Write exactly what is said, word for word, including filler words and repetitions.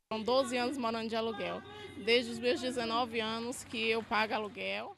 São doze anos morando de aluguel. Desde os meus dezenove anos que eu pago aluguel.